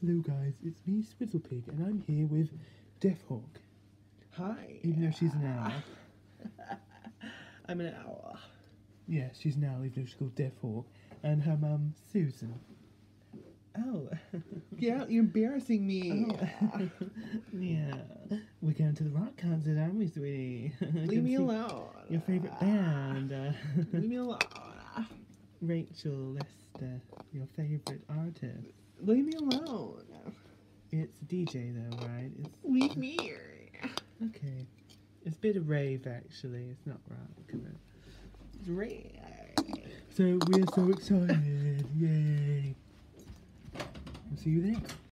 Hello guys, it's me, Swizzlepig, and I'm here with Deathhawk. Hi. Even though she's an owl. I'm an owl. Yeah, she's an owl, even though she's called Deathhawk. And her mum, Susan. Oh. Yeah, you're embarrassing me. Oh. Yeah. We're going to the rock concert, aren't we, sweetie? Leave me alone. Your favourite band. Leave me alone. Rachel Lester, your favourite artist. Leave me alone. It's a DJ though, right? Leave me here. Okay. It's a bit of rave actually, it's not rock. It's Rave. So we're so excited, yay! I'll see you there.